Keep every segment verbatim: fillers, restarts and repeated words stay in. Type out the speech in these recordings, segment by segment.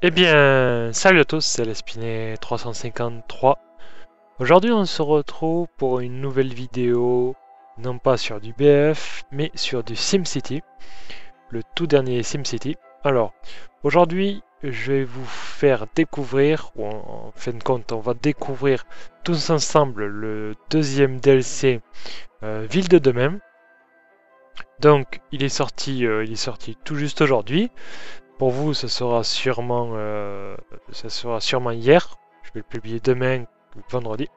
Eh bien, salut à tous, c'est l'Espinet trois cent cinquante-trois. Aujourd'hui, on se retrouve pour une nouvelle vidéo, non pas sur du B F, mais sur du SimCity, le tout dernier SimCity. Alors, aujourd'hui, je vais vous faire découvrir, ou en, en fin de compte, on va découvrir tous ensemble le deuxième D L C euh, Ville de Demain. Donc, il est sorti, euh, il est sorti tout juste aujourd'hui. Pour vous, ça sera sûrement, euh, ça sera sûrement hier. Je vais le publier demain, vendredi.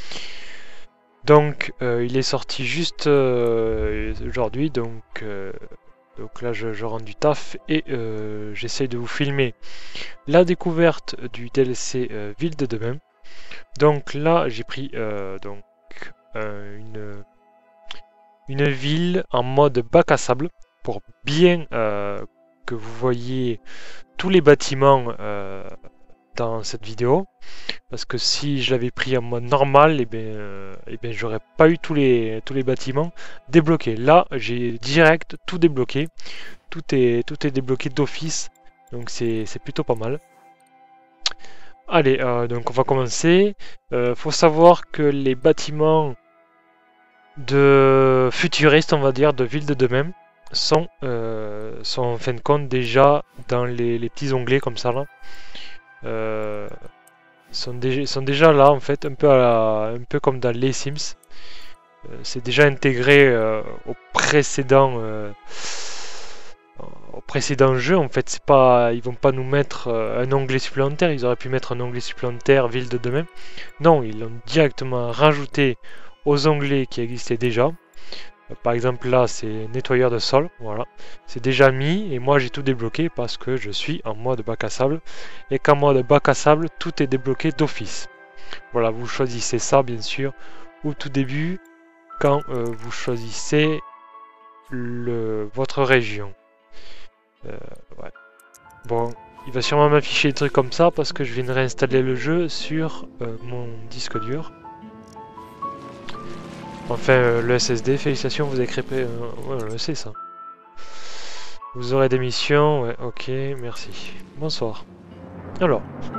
Donc, euh, il est sorti juste euh, aujourd'hui. Donc, euh, donc là, je, je rentre du taf et euh, j'essaye de vous filmer la découverte du D L C euh, Ville de Demain. Donc là, j'ai pris euh, donc euh, une une ville en mode bac à sable pour bien euh, que vous voyez tous les bâtiments euh, dans cette vidéo, parce que si je l'avais pris en mode normal, et eh bien, euh, eh bien j'aurais pas eu tous les tous les bâtiments débloqués. Là, j'ai direct tout débloqué, tout est tout est débloqué d'office, donc c'est plutôt pas mal. Allez, euh, donc on va commencer. Euh, faut savoir que les bâtiments de futuristes, on va dire, de ville de demain, sont, euh, sont en fin de compte déjà dans les, les petits onglets comme ça là. Euh, sont, déjà, sont déjà là en fait, un peu, à la, un peu comme dans les Sims. Euh, c'est déjà intégré euh, au précédent euh, au précédent jeu en fait. C'est pas, ils vont pas nous mettre euh, un onglet supplémentaire. Ils auraient pu mettre un onglet supplémentaire ville de demain. Non, ils l'ont directement rajouté aux onglets qui existaient déjà. Par exemple là c'est nettoyeur de sol, voilà, c'est déjà mis et moi j'ai tout débloqué parce que je suis en mode bac à sable et qu'en mode bac à sable tout est débloqué d'office. Voilà, vous choisissez ça bien sûr au tout début quand euh, vous choisissez le, votre région. Euh, ouais. Bon, il va sûrement m'afficher des trucs comme ça parce que je viens de réinstaller le jeu sur euh, mon disque dur. Enfin, euh, le S S D, félicitations, vous avez créé... Euh, ouais, on le sait ça. Vous aurez des missions, ouais, ok, merci. Bonsoir. Alors,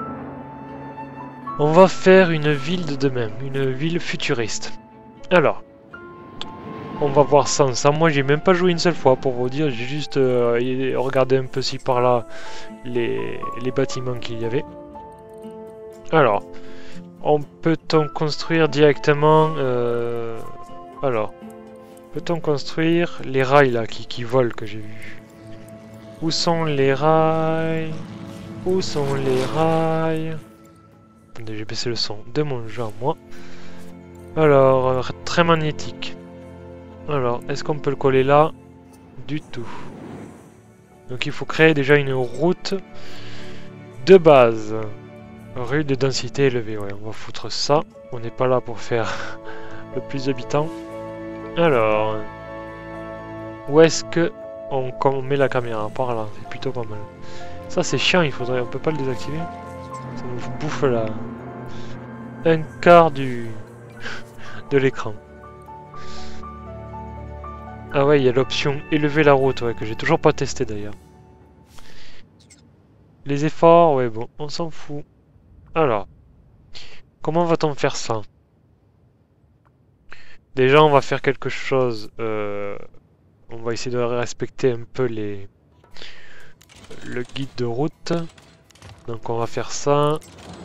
on va faire une ville de demain, une ville futuriste. Alors, on va voir ça ensemble. Moi, j'ai même pas joué une seule fois, pour vous dire. J'ai juste euh, regardé un peu ci par là les, les bâtiments qu'il y avait. Alors, on peut-on construire directement... Euh, alors, peut-on construire les rails là qui, qui volent que j'ai vu? Où sont les rails? Où sont les rails? Attendez, j'ai baissé le son de mon jeu à moi. Alors, euh, très magnétique. Alors, est-ce qu'on peut le coller là? Du tout. Donc il faut créer déjà une route de base. Rue de densité élevée, ouais, on va foutre ça. On n'est pas là pour faire le plus d'habitants. Alors, où est-ce que on, on met la caméra? Par là, c'est plutôt pas mal. Ça c'est chiant, il faudrait, on peut pas le désactiver. Ça nous bouffe là un quart du de l'écran. Ah ouais, il y a l'option élever la route, ouais, que j'ai toujours pas testé d'ailleurs. Les efforts, ouais bon, on s'en fout. Alors, comment va-t-on faire ça? Déjà, on va faire quelque chose. Euh, on va essayer de respecter un peu les le guide de route. Donc, on va faire ça,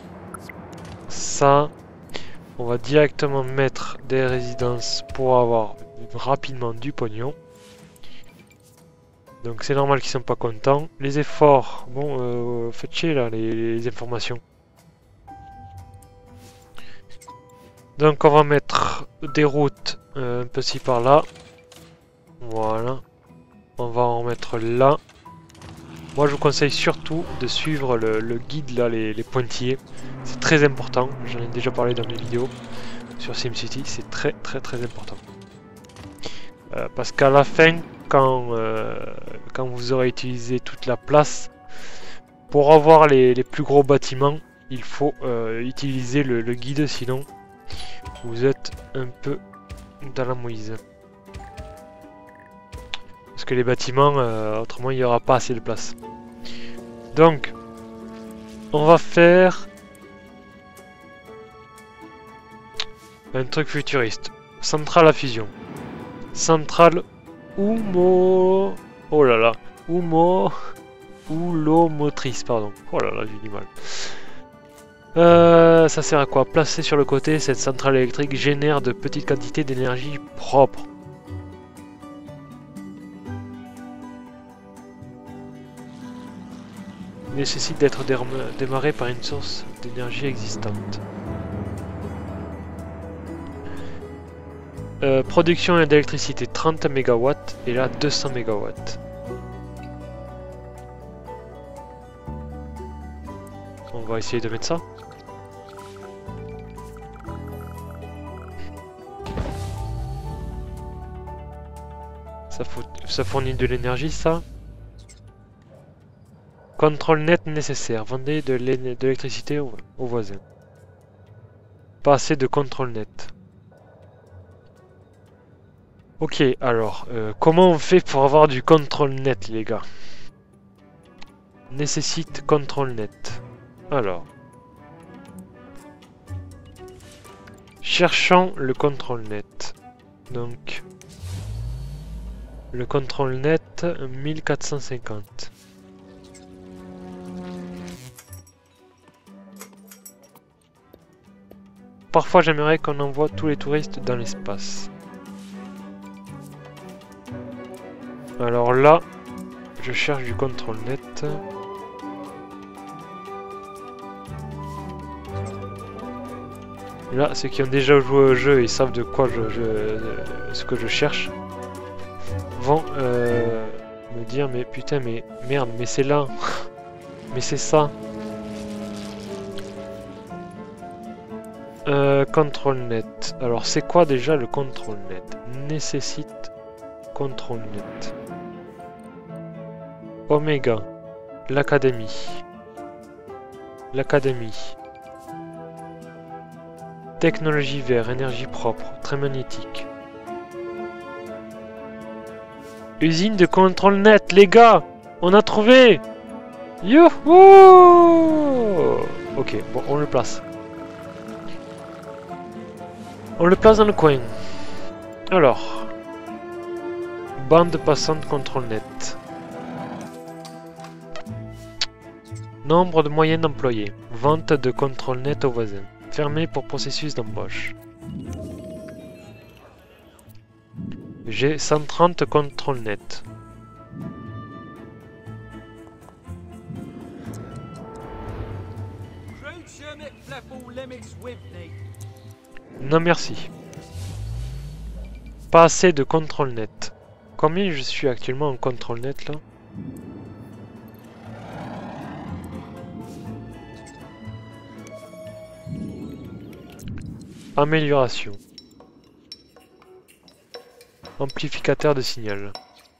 ça. On va directement mettre des résidences pour avoir rapidement du pognon. Donc, c'est normal qu'ils sont pas contents. Les efforts, bon, euh, faites chier là les, les informations. Donc on va mettre des routes euh, un peu ci par là. Voilà. On va en mettre là. Moi je vous conseille surtout de suivre le, le guide là, les, les pointillés. C'est très important. J'en ai déjà parlé dans mes vidéos sur SimCity. C'est très très très important. Euh, parce qu'à la fin, quand, euh, quand vous aurez utilisé toute la place, pour avoir les, les plus gros bâtiments, il faut euh, utiliser le, le guide, sinon vous êtes un peu dans la mouise. Parce que les bâtiments, euh, autrement il n'y aura pas assez de place. Donc, On va faire un truc futuriste. Centrale à fusion. Centrale Oumo... Oh là là. Oumo... Oulomotrice, pardon. Oh là là, j'ai du mal. Euh, ça sert à quoi? Placée sur le côté, cette centrale électrique génère de petites quantités d'énergie propre. Il nécessite d'être démarré par une source d'énergie existante. Euh, production d'électricité trente mégawatts et là deux cents mégawatts. On va essayer de mettre ça. Ça, faut, ça fournit de l'énergie, ça. Contrôle net nécessaire. Vendez de l'électricité aux, aux voisins. Pas assez de contrôle net. Ok, alors, euh, comment on fait pour avoir du contrôle net, les gars? Nécessite contrôle net. Alors. Cherchons le contrôle net. Donc. Le contrôle net, mille quatre cent cinquante. Parfois, j'aimerais qu'on envoie tous les touristes dans l'espace. Alors là, je cherche du contrôle net. Là, ceux qui ont déjà joué au jeu et savent de quoi je, je ce que je cherche vont euh, me dire mais putain mais merde mais c'est là mais c'est ça. Euh, contrôle net. Alors c'est quoi déjà le contrôle net? Nécessite contrôle net. Oméga. L'académie. L'académie. Technologie vert, énergie propre, très magnétique. Usine de contrôle net, les gars! On a trouvé! Youhou! Ok, bon, on le place. On le place dans le coin. Alors. Bande passante contrôle net. Nombre de moyens d'employés. Vente de contrôle net aux voisins. Fermé pour processus d'embauche. J'ai cent trente contrôle net. Non merci. Pas assez de contrôle net. Combien je suis actuellement en contrôle net là? Amélioration. Amplificateur de signal.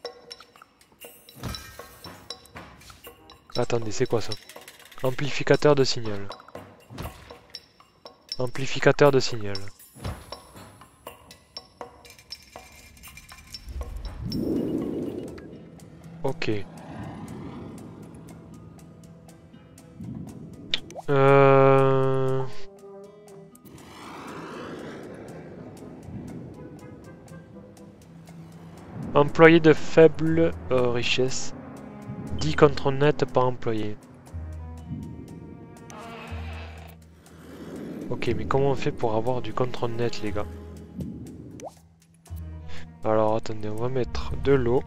Attendez, c'est quoi ça? Amplificateur de signal. Amplificateur de signal. Ok. Euh... Employé de faible euh, richesse. dix contrôle net par employé. Ok, mais comment on fait pour avoir du contrôle net, les gars? Alors, attendez, on va mettre de l'eau.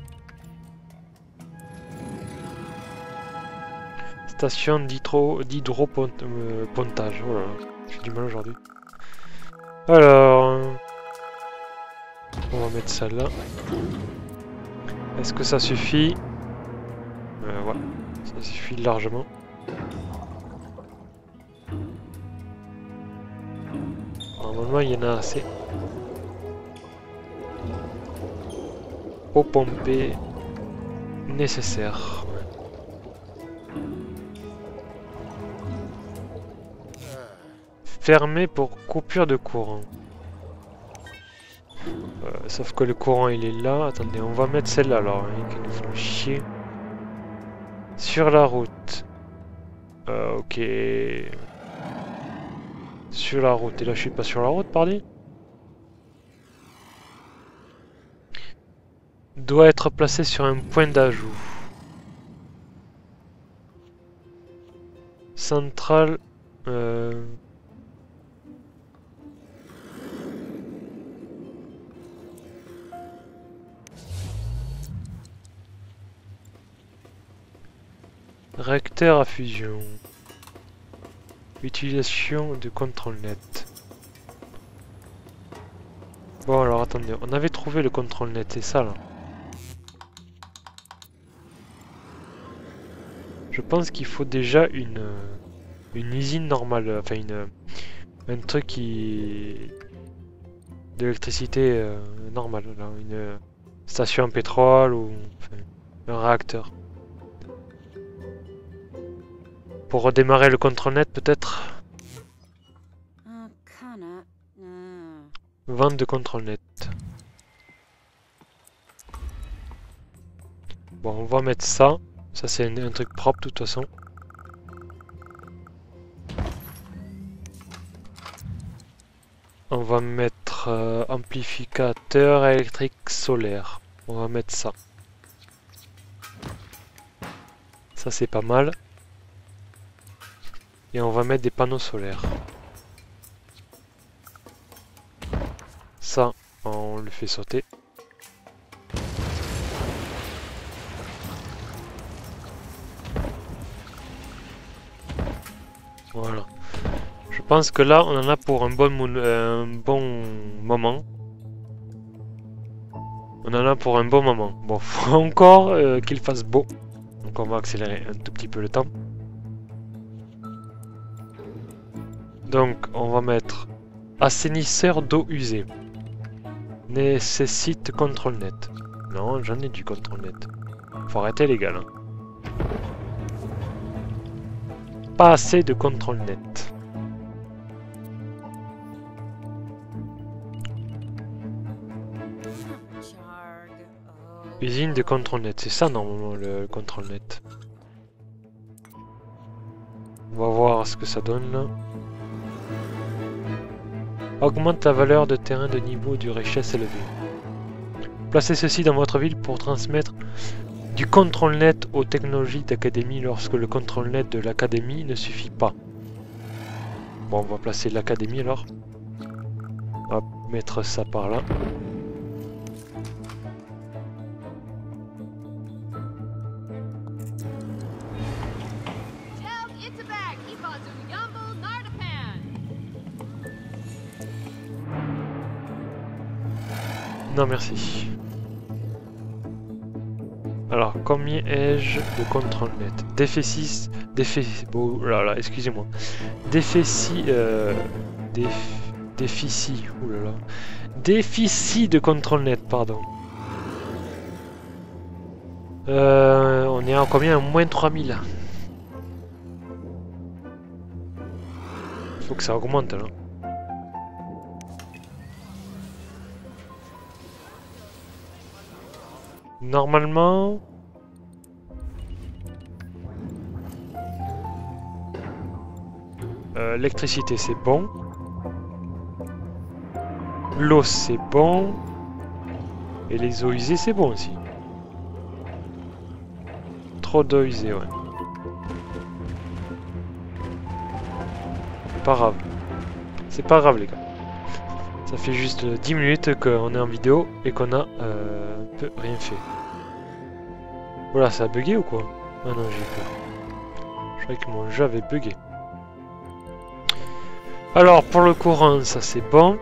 Station d'hydropontage. Oh là là, j'ai du mal aujourd'hui. Alors... On va mettre ça là. Est-ce que ça suffit? euh, Ouais, ça suffit largement. Normalement, il y en a assez. Eau pompée nécessaire. Fermé pour coupure de courant. Euh, sauf que le courant il est là. Attendez, on va mettre celle-là alors, hein, qui nous fait chier. Sur la route. Euh, ok. Sur la route. Et là, je suis pas sur la route, pardon. Doit être placé sur un point d'ajout. Centrale. Euh... Réacteur à fusion. Utilisation de contrôle net. Bon alors attendez, on avait trouvé le contrôle net, c'est ça là. Je pense qu'il faut déjà une une usine normale, enfin une un truc qui d'électricité euh, normale, là, une station à pétrole ou enfin, un réacteur. Pour redémarrer le contrôle net peut-être. Vente de contrôle net. Bon, on va mettre ça. Ça c'est un, un truc propre de toute façon. On va mettre euh, amplificateur électrique solaire. On va mettre ça. Ça c'est pas mal. Et on va mettre des panneaux solaires. Ça, on le fait sauter. Voilà. Je pense que là, on en a pour un bon, euh, un bon moment. On en a pour un bon moment. Bon, faut encore euh, qu'il fasse beau. Donc on va accélérer un tout petit peu le temps. Donc on va mettre assainisseur d'eau usée. Nécessite contrôle net. Non, j'en ai du contrôle net. Faut arrêter les gars là. Pas assez de contrôle net. Usine de contrôle net, c'est ça normalement le contrôle net. On va voir ce que ça donne là. Augmente la valeur de terrain de niveau du richesse élevée. Placez ceci dans votre ville pour transmettre du contrôle net aux technologies d'académie lorsque le contrôle net de l'académie ne suffit pas. Bon, on va placer l'académie alors. On va mettre ça par là. Non merci. Alors, combien ai-je de contrôle net? Déficit... Déficit... Oh là là, excusez-moi. Déficit... Euh... Déf... Déficit... Oh là là. Déficit de contrôle net, pardon. Euh... On est à combien? Moins trois mille. Faut que ça augmente, là. Normalement... Euh, l'électricité c'est bon. L'eau c'est bon. Et les eaux usées c'est bon aussi. Trop d'eau usée, ouais. C'est pas grave. C'est pas grave les gars. Ça fait juste dix minutes qu'on est en vidéo et qu'on a euh, un peu rien fait. Voilà, ça a bugué ou quoi? Ah non, j'ai peur. Je croyais que mon jeu avait bugué. Alors, pour le courant, ça c'est bon.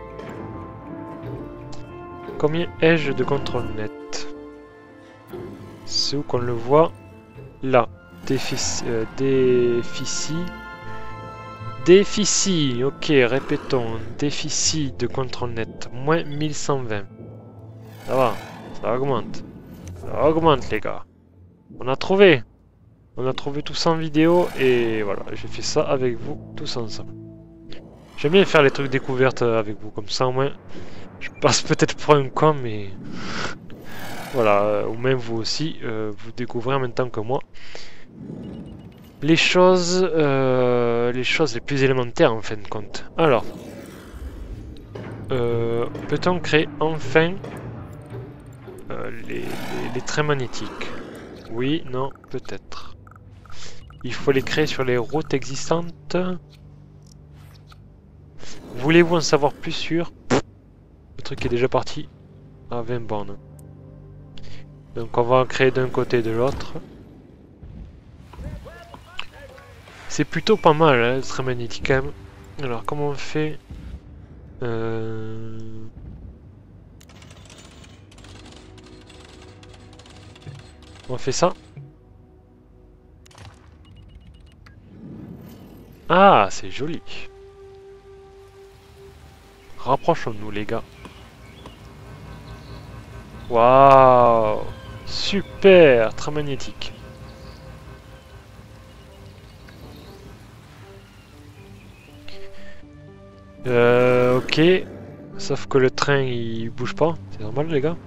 Combien ai-je de contrôle net? C'est où qu'on le voit? Là. Déficit. Euh, déficit. Déficit. Ok, répétons. Déficit de contrôle net. Moins mille cent vingt. Ça va. Ça augmente. Ça augmente, les gars. On a trouvé. On a trouvé tout ça en vidéo. Et voilà, j'ai fait ça avec vous tous ensemble. J'aime bien faire les trucs découvertes avec vous. Comme ça, au moins, je passe peut-être pour un con, mais... voilà, ou même vous aussi, euh, vous découvrez en même temps que moi. les choses, euh, les choses les plus élémentaires en fin de compte. Alors, euh, peut-on créer enfin euh, les, les, les trains magnétiques? Oui, non, peut-être. Il faut les créer sur les routes existantes. Voulez-vous en savoir plus sur... Le truc est déjà parti à vingt bornes. Donc on va en créer d'un côté et de l'autre. C'est plutôt pas mal, hein, le train magnétique quand même. Alors comment on fait euh... On fait ça. Ah, c'est joli. Rapprochons-nous les gars. Waouh, super, train magnétique. Euh, ok. Sauf que le train il bouge pas, c'est normal les gars.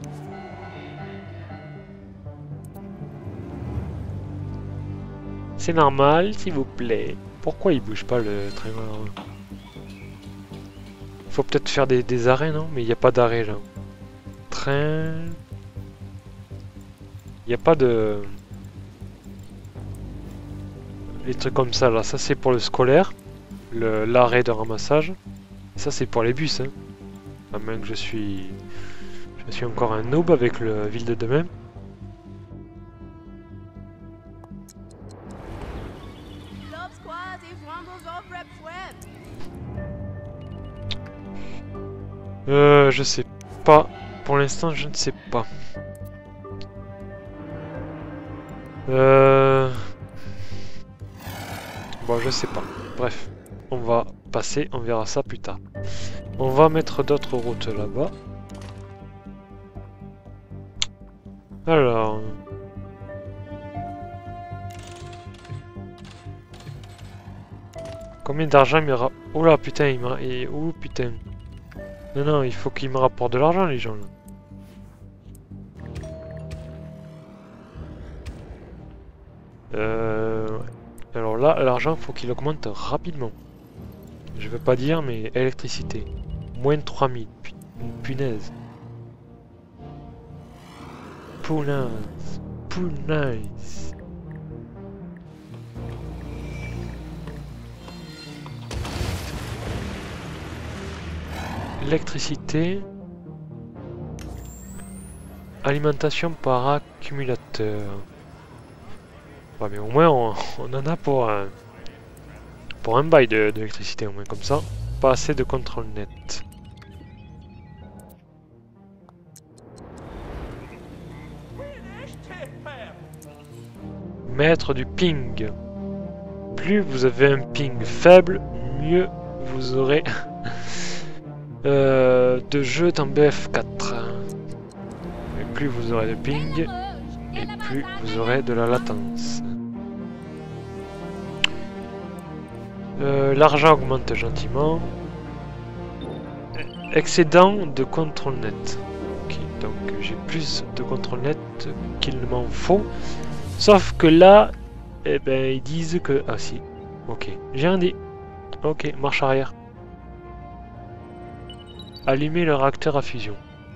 C'est normal s'il vous plaît. Pourquoi il bouge pas le train alors? Faut peut-être faire des, des arrêts non? Mais il n'y a pas d'arrêt là. Train... Il n'y a pas de... Les trucs comme ça là, ça c'est pour le scolaire. L'arrêt de ramassage. Ça c'est pour les bus hein. À moins que je suis... Je suis encore un noob avec le ville de demain. Euh, je sais pas. Pour l'instant, je ne sais pas. Euh... Bon, je sais pas. Bref, on va passer, on verra ça plus tard. On va mettre d'autres routes là-bas. Alors... Combien d'argent il me ra... Oula, putain, il m'a... Et... Oh, putain. Non, non, il faut qu'ils me rapportent de l'argent, les gens, là. Euh... Alors là, l'argent, faut qu'il augmente rapidement. Je veux pas dire, mais électricité. Moins de trois mille. Punaise. Punaise. Punaise. Électricité. Alimentation par accumulateur. Ouais, mais au moins on, on en a pour un, pour un bail d'électricité, au moins comme ça. Pas assez de contrôle net. Mettre du ping. Plus vous avez un ping faible, mieux vous aurez euh, de jeux dans B F quatre. Et plus vous aurez de ping, et plus vous aurez de la latence. Euh, L'argent augmente gentiment. Excédent de contrôle net. Ok, donc j'ai plus de contrôle net qu'il ne m'en faut. Sauf que là, eh ben, ils disent que... Ah si, ok, j'ai rien dit. Ok, marche arrière. Allumer le réacteur à fusion.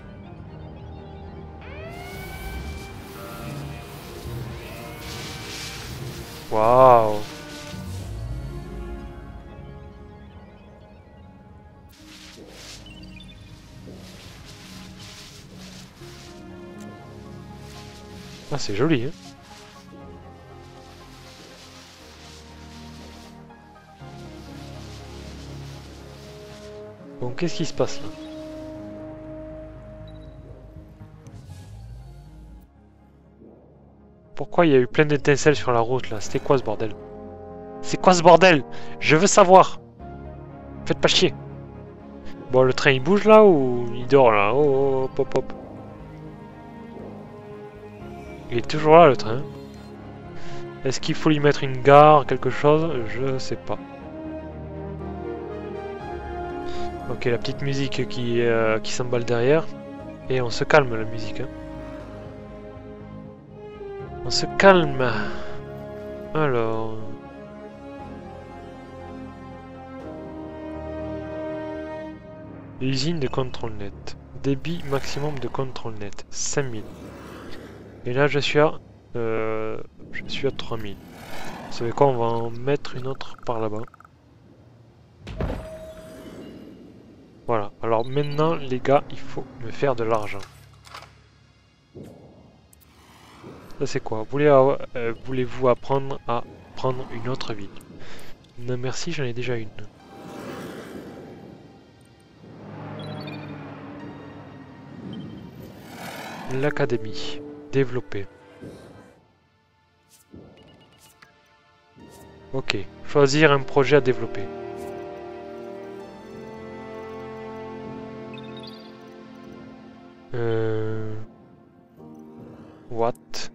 Waouh. Ah, c'est joli, hein. Bon, qu'est-ce qui se passe là? Pourquoi il y a eu plein d'étincelles sur la route là? C'était quoi ce bordel? C'est quoi ce bordel? Je veux savoir. Faites pas chier. Bon, le train il bouge là ou il dort là? Oh, hop, hop, hop. Il est toujours là le train. Est-ce qu'il faut lui mettre une gare, quelque chose? Je sais pas. Ok, la petite musique qui, euh, qui s'emballe derrière. Et on se calme la musique. Hein. On se calme. Alors... Usine de contrôle net. Débit maximum de contrôle net. cinq mille. Et là je suis à... Euh, je suis à trois mille. Vous savez quoi, on va en mettre une autre par là-bas. Voilà. Alors maintenant les gars, il faut me faire de l'argent. Ça c'est quoi? Voulez, euh, voulez-vous apprendre à prendre une autre ville? Non merci, j'en ai déjà une. L'académie. Développer. Ok. Choisir un projet à développer. Euh... What?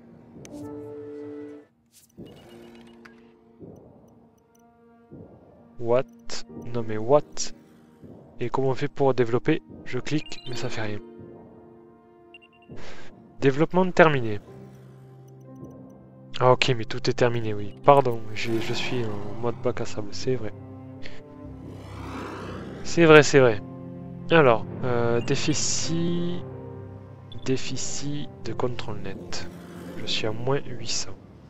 What? Non mais what? Et comment on fait pour développer? Je clique, mais ça fait rien. Développement terminé. Ah ok, mais tout est terminé, oui. Pardon, je suis en mode bac à sable, c'est vrai. C'est vrai, c'est vrai. Alors, euh, déficit... Déficit de contrôle net. Je suis à moins huit cents.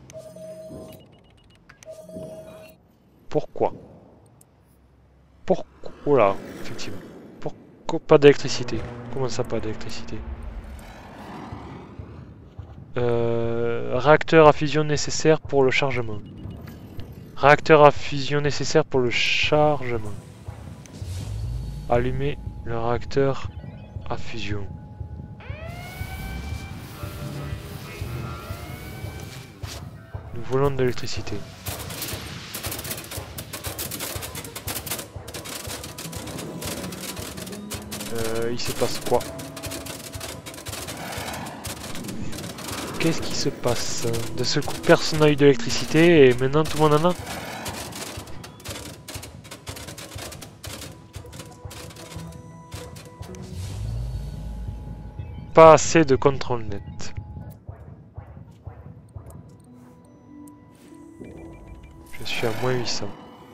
Pourquoi? Pourquoi? Oh là, effectivement. Pourquoi pas d'électricité? Comment ça, pas d'électricité? Euh, réacteur à fusion nécessaire pour le chargement. Réacteur à fusion nécessaire pour le chargement. Allumer le réacteur à fusion. Nous voulons de l'électricité. Euh, il se passe quoi? Qu'est-ce qui se passe? De ce coup, personne n'a eu d'électricité et maintenant tout le monde en a. Pas assez de contrôle net. Je suis à moins huit cents.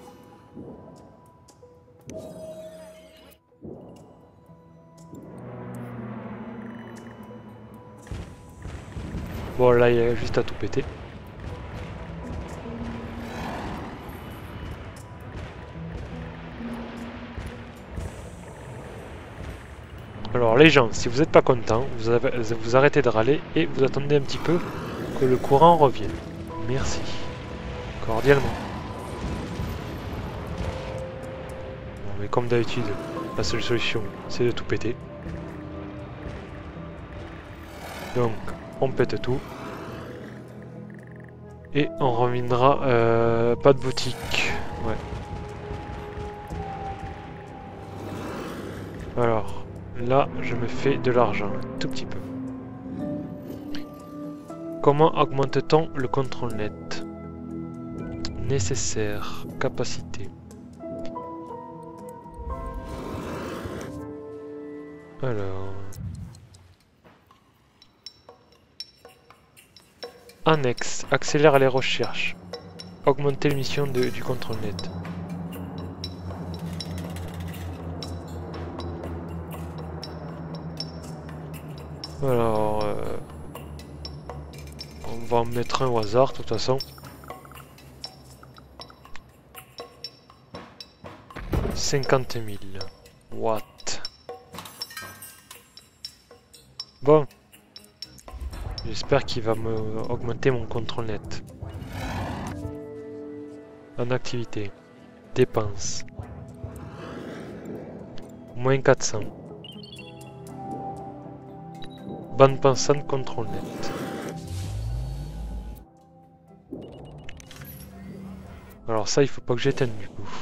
Bon là il y a juste à tout péter. Alors les gens, si vous n'êtes pas content, vous, avez, vous arrêtez de râler et vous attendez un petit peu que le courant revienne. Merci. Cordialement. Bon, mais comme d'habitude, la seule solution c'est de tout péter. Donc on pète tout. Et on reviendra... Euh, pas de boutique. Ouais. Alors, là, je me fais de l'argent, un tout petit peu. Comment augmente-t-on le contrôle net? Nécessaire. Capacité. Alors... Annexe, accélère les recherches. Augmenter l'émission du contrôle net. Alors, euh, on va en mettre un au hasard de toute façon. cinquante mille. What? Bon. J'espère qu'il va me augmenter mon contrôle net. En activité. Dépenses. Moins quatre cents. Bande passante contrôle net. Alors ça, il faut pas que j'éteigne du coup.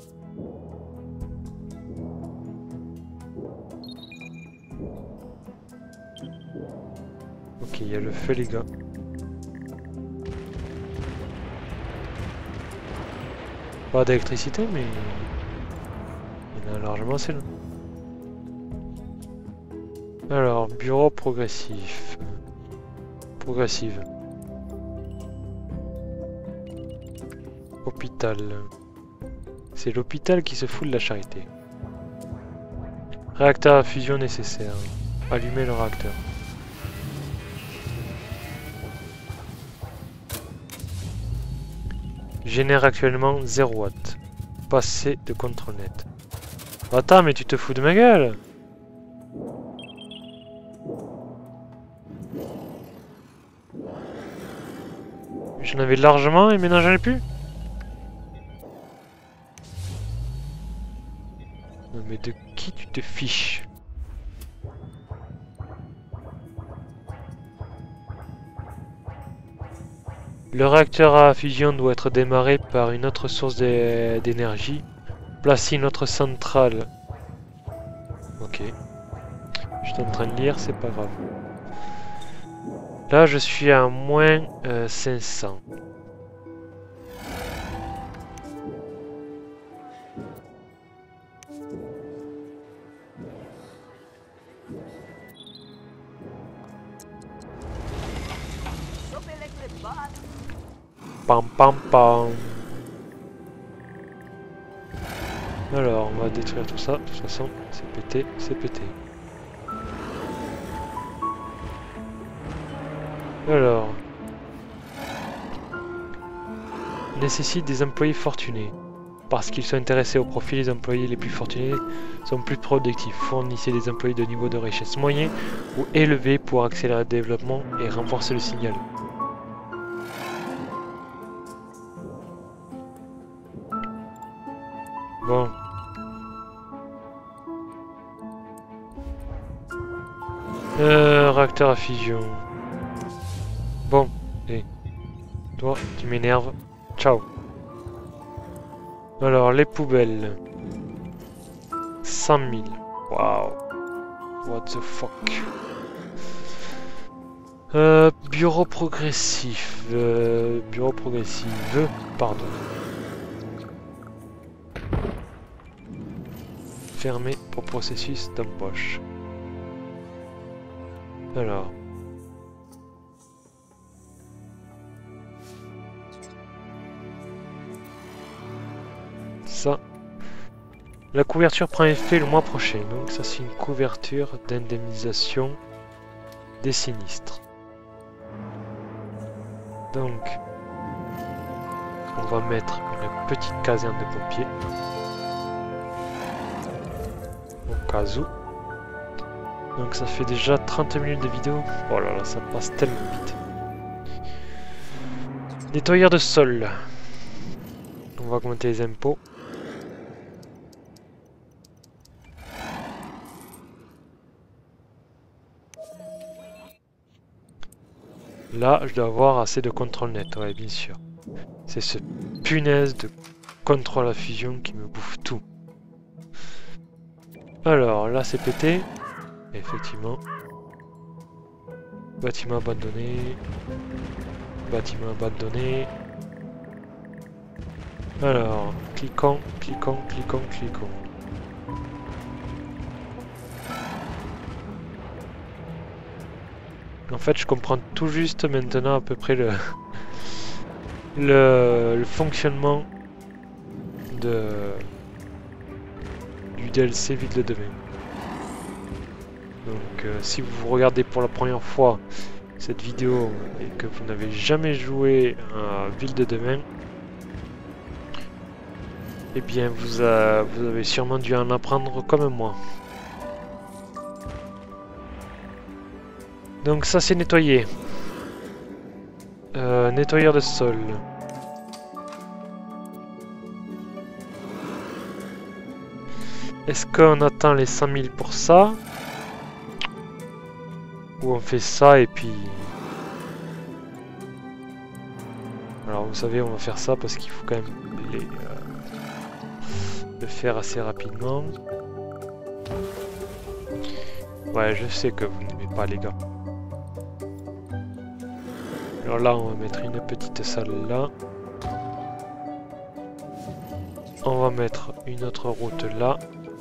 Ok, il y a le feu les gars. Pas d'électricité mais il y en a largement assez là. Alors, bureau progressif. Progressive. Hôpital. C'est l'hôpital qui se fout de la charité. Réacteur à fusion nécessaire. Allumer le réacteur. Génère actuellement zéro watt. Passer de contrôle net. Attends, mais tu te fous de ma gueule? J'en avais largement et maintenant j'en ai plus. Non mais de qui tu te fiches? Le réacteur à fusion doit être démarré par une autre source d'énergie. Placer une autre centrale. Ok. Je suis en train de lire, c'est pas grave. Là, je suis à moins euh, cinq cents. Pam pam pam. Alors, on va détruire tout ça. De toute façon, c'est pété, c'est pété. Alors, nécessite des employés fortunés. Parce qu'ils sont intéressés au profit, les employés les plus fortunés sont plus productifs. Fournissez des employés de niveau de richesse moyen ou élevé pour accélérer le développement et renforcer le signal. Bon. Euh, réacteur à fusion. Bon, et toi, tu m'énerves. Ciao. Alors, les poubelles. cent mille. Waouh. What the fuck. Euh, bureau progressif. Euh, bureau progressif. Pardon. Fermé pour processus d'embauche. Alors. Ça. La couverture prend effet le mois prochain. Donc ça c'est une couverture d'indemnisation des sinistres. Donc. On va mettre une petite caserne de pompiers. Au cas où. Donc ça fait déjà trente minutes de vidéo. Oh là là, ça passe tellement vite. Nettoyeur de sol. On va augmenter les impôts. Là, je dois avoir assez de contrôle net, ouais, bien sûr. C'est ce punaise de contrôle à fusion qui me bouffe tout. Alors, là c'est pété. Effectivement. Bâtiment abandonné. Bâtiment abandonné. Alors, cliquons, cliquons, cliquons, cliquons. En fait, je comprends tout juste maintenant à peu près le, le, le fonctionnement de, du D L C Ville de demain. Donc, euh, si vous regardez pour la première fois cette vidéo et que vous n'avez jamais joué à Ville de demain, eh bien, vous, a, vous avez sûrement dû en apprendre comme moi. Donc ça c'est nettoyé. Euh, nettoyeur de sol. Est-ce qu'on attend les cent mille pour ça? Ou on fait ça et puis... Alors vous savez, on va faire ça parce qu'il faut quand même les, euh, le faire assez rapidement. Ouais, je sais que vous n'aimez pas les gars. Alors là, on va mettre une petite salle là. On va mettre une autre route là.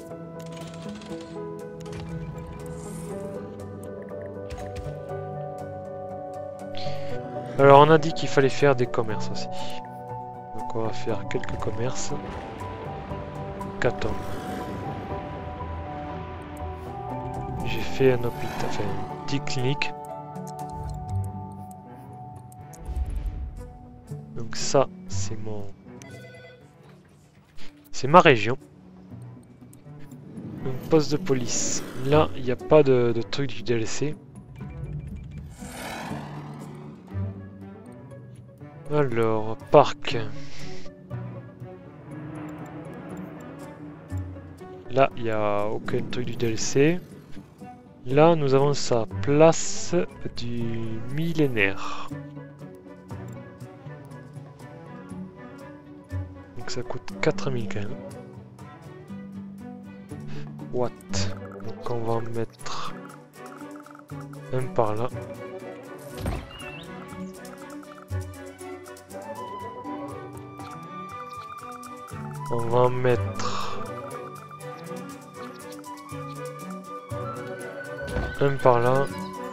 Alors on a dit qu'il fallait faire des commerces aussi. Donc on va faire quelques commerces. Catome. j'ai fait un hôpital, enfin une petite clinique. Donc ça, c'est mon... C'est ma région. Donc poste de police. Là, il n'y a pas de, de truc du D L C. Alors, parc. Là, il n'y a aucun truc du D L C. Là, nous avons ça. Place du millénaire. Donc ça coûte quatre mille quand même. What? Donc on va en mettre un par là. On va en mettre un par là.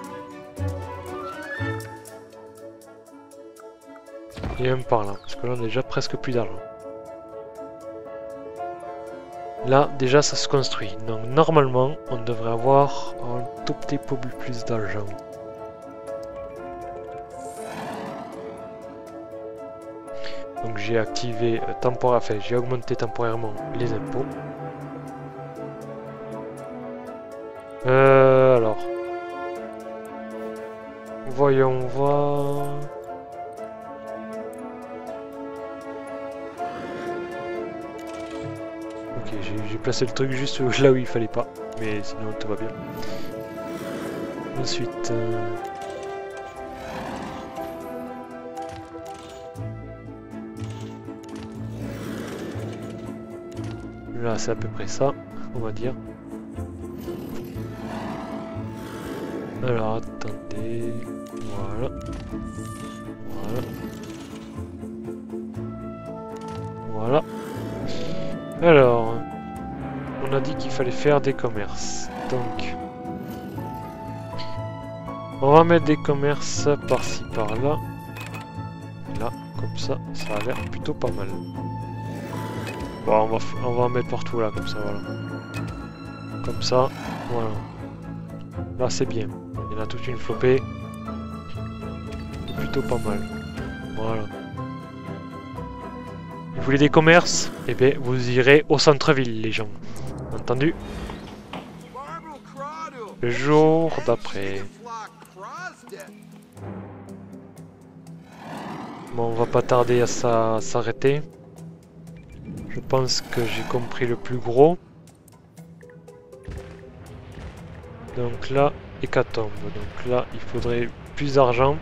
Et un par là. Parce que là on a déjà presque plus d'argent. Là, déjà, ça se construit. Donc, normalement, on devrait avoir un tout petit peu plus d'argent. Donc, j'ai activé euh, temporairement, enfin, j'ai augmenté temporairement les impôts. Euh, alors. Voyons voir. Ok, j'ai placé le truc juste là où il fallait pas, mais sinon tout va bien. Ensuite... Euh... Là c'est à peu près ça, on va dire. Alors attendez... Voilà. Voilà. Voilà. Alors, on a dit qu'il fallait faire des commerces. Donc, on va mettre des commerces par-ci, par-là. Là, comme ça, ça a l'air plutôt pas mal. Bon, on va, on va en mettre partout là, comme ça, voilà. Comme ça, voilà. Là, c'est bien. Il y en a toute une flopée. C'est plutôt pas mal. Voilà. Vous voulez des commerces? Eh bien, vous irez au centre-ville, les gens. Entendu? Le jour d'après. Bon, on va pas tarder à s'arrêter. Je pense que j'ai compris le plus gros. Donc là, hécatombe. Donc là, il faudrait plus d'argent.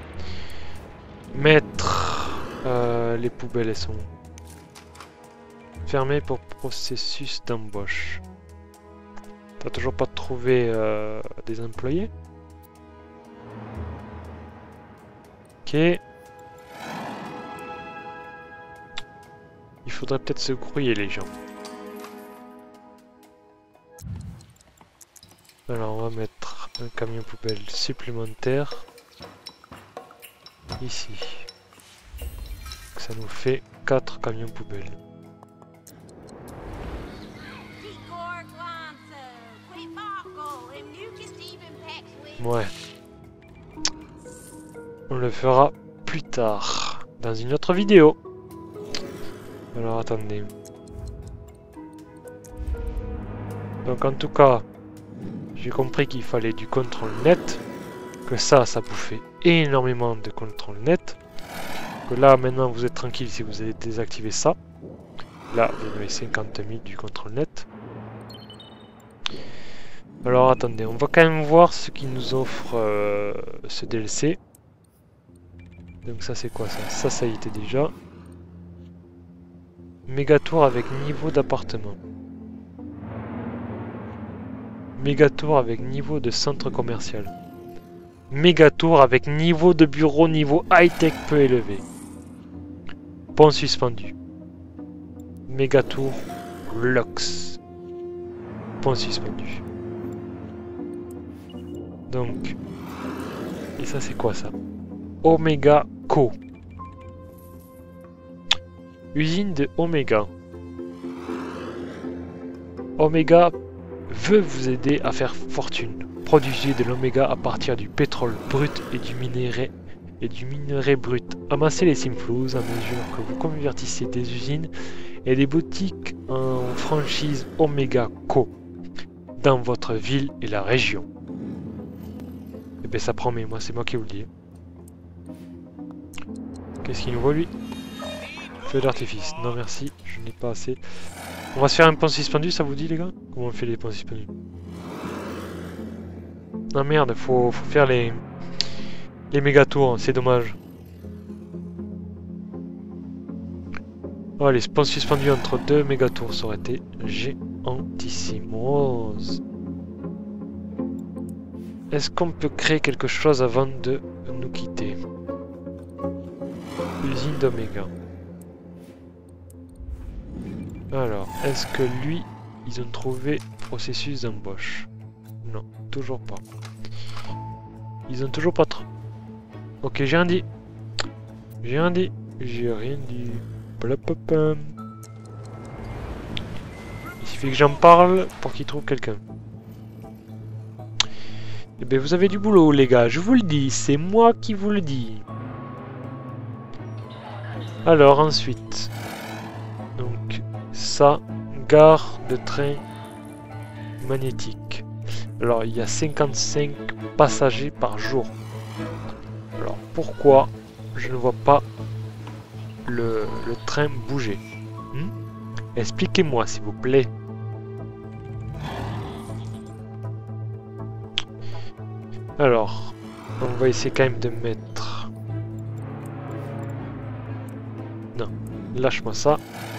Mettre euh, les poubelles, elles sont fermées pour processus d'embauche. T'as toujours pas trouvé euh, des employés? Ok. Il faudrait peut-être se grouiller les gens. Alors on va mettre un camion poubelle supplémentaire ici. Ça nous fait quatre camions poubelles. Ouais. On le fera plus tard, dans une autre vidéo. Alors attendez. Donc en tout cas, j'ai compris qu'il fallait du contrôle net. Que ça, ça bouffait énormément de contrôle net. Que là maintenant vous êtes tranquille si vous avez désactivé ça. Là vous avez cinquante mille du contrôle net. Alors attendez, on va quand même voir ce qui nous offre euh, ce D L C. Donc ça c'est quoi ça? Ça ça y était déjà. Mégatour avec niveau d'appartement. Mégatour avec niveau de centre commercial. Mégatour avec niveau de bureau, niveau high-tech peu élevé. Pont suspendu. Mégatour Lux. Pont suspendu. Donc, et ça c'est quoi ça? Omega Co. Usine de Omega. Omega veut vous aider à faire fortune. produisez de l'oméga à partir du pétrole brut et du minerai et du minerai brut. Amassez les Simflouz à mesure que vous convertissez des usines et des boutiques en franchise Omega Co dans votre ville et la région. Et ben ça promet, moi c'est moi qui vous le dis. Qu'est-ce qu'il nous voit lui? Feu d'artifice. Non merci, je n'ai pas assez. On va se faire un pont suspendu, ça vous dit les gars? Comment on fait les ponts suspendus? Non merde, faut, faut faire les les méga tours, c'est dommage. Oh, les ponts suspendus entre deux méga tours, ça aurait été géantissimos. Est-ce qu'on peut créer quelque chose avant de nous quitter? Usine d'Oméga. Alors, est-ce que lui, ils ont trouvé processus d'embauche? Non, toujours pas. Ils ont toujours pas trop. Ok, j'ai rien dit. J'ai rien dit. J'ai rien dit. Blapapam. Il suffit que j'en parle pour qu'il trouve quelqu'un. Eh bien, vous avez du boulot, les gars. Je vous le dis. C'est moi qui vous le dis. Alors, ensuite. Donc, ça. Gare de train magnétique. Alors, il y a cinquante-cinq passagers par jour. Alors, pourquoi je ne vois pas le, le train bouger? hmm Expliquez-moi, s'il vous plaît. Alors, on va essayer quand même de mettre... Non, lâche-moi ça.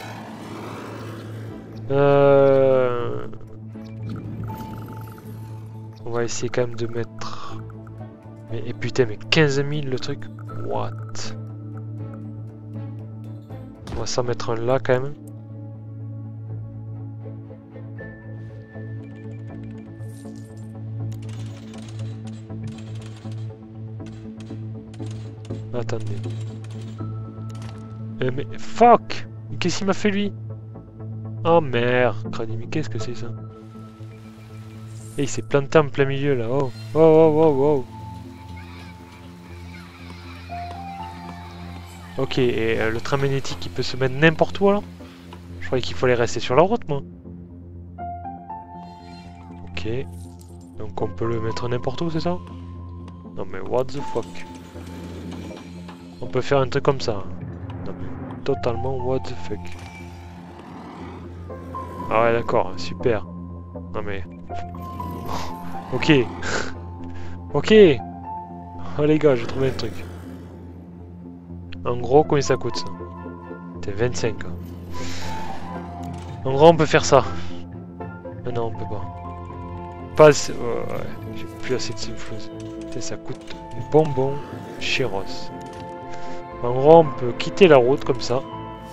Euh... On va essayer quand même de mettre... Mais et putain, mais quinze mille le truc. What? On va s'en mettre un là quand même. Attendez. Euh, mais fuck! Qu'est-ce qu'il m'a fait lui? Oh merde, mais qu'est-ce que c'est ça? Et il s'est planté en plein milieu là. Oh, oh, oh, oh, oh. Ok, et euh, le train magnétique il peut se mettre n'importe où alors? Je croyais qu'il fallait rester sur la route moi. Ok. Donc on peut le mettre n'importe où, c'est ça? Non mais what the fuck? On peut faire un truc comme ça. Non mais totalement what the fuck. Ah ouais d'accord, super. Non mais... ok. Ok. Oh les gars, j'ai trouvé un truc. En gros, combien ça coûte ça? C'est vingt-cinq. Hein. En gros, on peut faire ça. Mais non, on peut pas. Pas assez... Oh, ouais, j'ai plus assez de Simflouz. Ça coûte bonbon chez Ross. En gros, on peut quitter la route comme ça.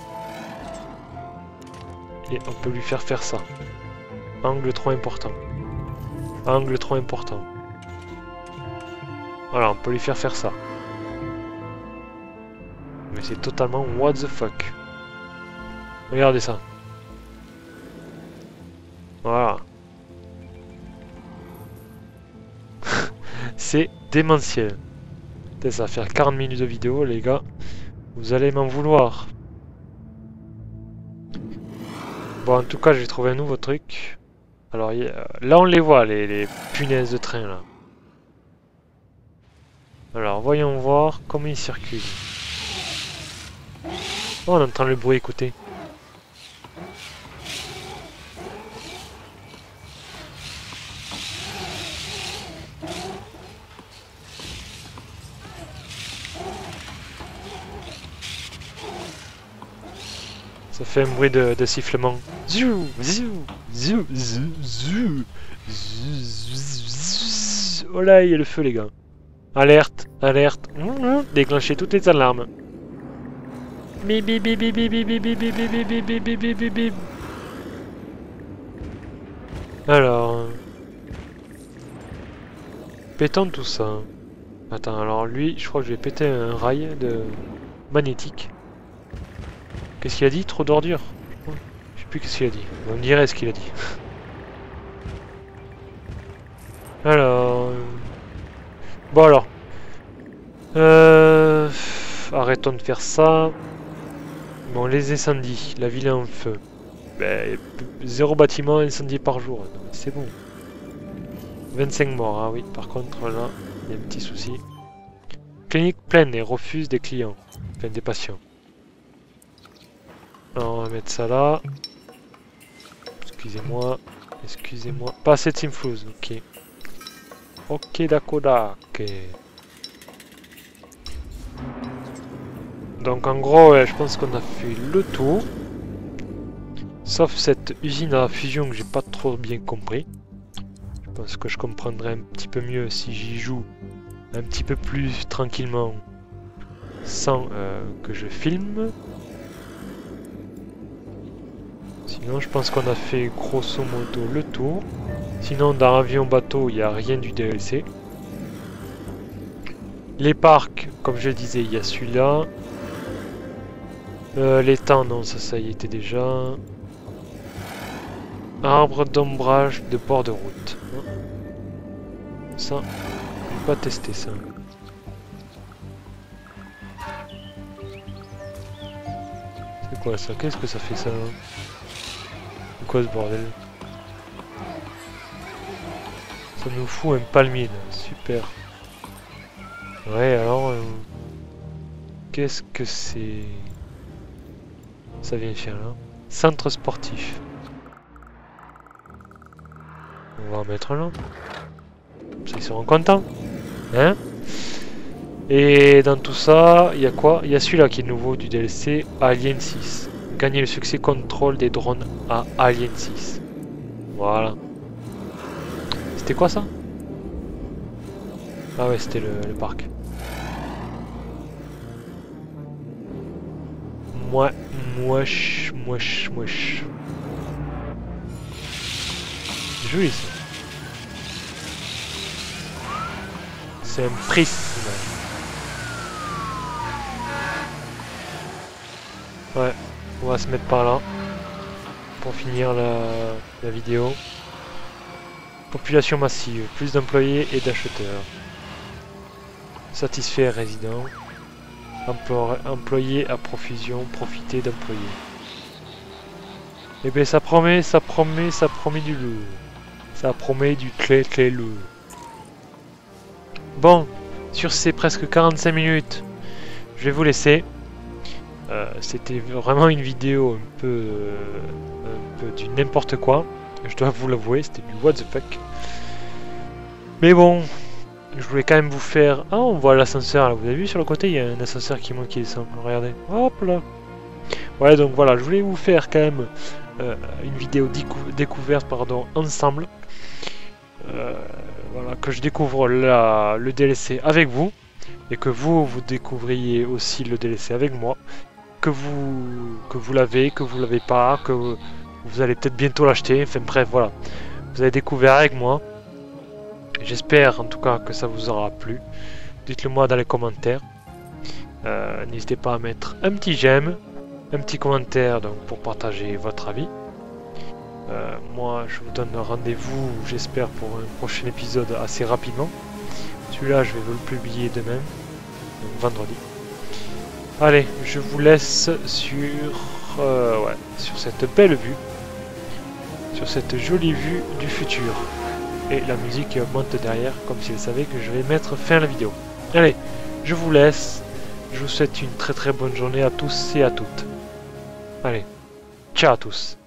Et on peut lui faire faire ça. Angle trop important. Angle trop important. Voilà, on peut lui faire faire ça. Mais c'est totalement what the fuck. Regardez ça. Voilà. C'est démentiel. Ça va faire quarante minutes de vidéo, les gars. Vous allez m'en vouloir. Bon, en tout cas, j'ai trouvé un nouveau truc. Alors, y a... là, on les voit, les, les punaises de train, là. Alors, voyons voir comment ils circulent. Oh, on entend le bruit, écoutez. Ça fait un bruit de, de sifflement. Zou, zou, zou, zou, zou, zou. Oh là, il y a le feu, les gars. Alerte, alerte. Déclenchez toutes les alarmes. Bip bip bip bip bip bip bip bip bip bip bip bip bip bip bip bip. Alors... pétons tout ça. Attends, alors lui, je crois que je vais péter un rail de magnétique. Qu'est-ce qu'il a dit? Trop d'ordures? Je sais plus qu'est-ce qu'il a dit. On dirait ce qu'il a dit. Alors... Bon alors... Euh... Arrêtons de faire ça. Bon, les incendies, la ville est en feu. Ben, zéro bâtiment incendié par jour, c'est bon. vingt-cinq morts, ah oui, par contre là, il y a un petit souci. Clinique pleine et refuse des clients, enfin des patients. Alors on va mettre ça là. Excusez-moi, excusez-moi. Pas assez de Simflouz, ok. Ok, d'accord, ok. Donc en gros, ouais, je pense qu'on a fait le tour. Sauf cette usine à fusion que j'ai pas trop bien compris. Je pense que je comprendrai un petit peu mieux si j'y joue un petit peu plus tranquillement sans euh, que je filme. Sinon je pense qu'on a fait grosso modo le tour. Sinon dans avion bateau il n'y a rien du D L C. Les parcs, comme je le disais, il y a celui-là. Euh, les temps, non, ça, ça y était déjà. Arbre d'ombrage de bord de route. Ça, je vais pas tester ça. C'est quoi ça? Qu'est-ce que ça fait ça? C'est quoi ce bordel? Ça nous fout un palmier là, super. Ouais, alors... Euh, qu'est-ce que c'est? Ça vient faire là. Centre sportif. On va en mettre un là. Ils seront contents. Hein? Et dans tout ça, il y a quoi? Il y a celui-là qui est nouveau du D L C, Alien six. Gagner le succès contrôle des drones à Alien six. Voilà. C'était quoi ça? Ah ouais, c'était le, le parc. Moi, moche, moche, moche. Joli ça. C'est un prisme. Ouais, on va se mettre par là pour finir la, la vidéo. Population massive, plus d'employés et d'acheteurs. Satisfait résident. Employés à profusion, profiter d'employés. Et bien ça promet, ça promet, ça promet du lourd. Ça promet du clé clé lourd. Bon, sur ces presque quarante-cinq minutes, je vais vous laisser. Euh, C'était vraiment une vidéo un peu, euh, un peu du n'importe quoi. Je dois vous l'avouer, c'était du what the fuck. Mais bon, je voulais quand même vous faire... Ah, on voit l'ascenseur là, vous avez vu sur le côté, il y a un ascenseur qui monte, qui descend. Regardez, hop là. Ouais, donc voilà, je voulais vous faire quand même euh, une vidéo décou découverte, pardon, ensemble. Euh, voilà, que je découvre la, le D L C avec vous. Et que vous, vous découvriez aussi le D L C avec moi. Que vous, que vous l'avez, que vous l'avez pas, que vous, vous allez peut-être bientôt l'acheter. Enfin bref, voilà. Vous avez découvert avec moi. J'espère en tout cas que ça vous aura plu. Dites-le moi dans les commentaires. Euh, N'hésitez pas à mettre un petit j'aime, un petit commentaire donc, pour partager votre avis. Euh, moi je vous donne rendez-vous, j'espère, pour un prochain épisode assez rapidement. Celui-là je vais vous le publier demain, donc vendredi. Allez, je vous laisse sur, euh, ouais, sur cette belle vue, sur cette jolie vue du futur. Et la musique monte derrière, comme si elle savait que je vais mettre fin à la vidéo. Allez, je vous laisse. Je vous souhaite une très très bonne journée à tous et à toutes. Allez, ciao à tous.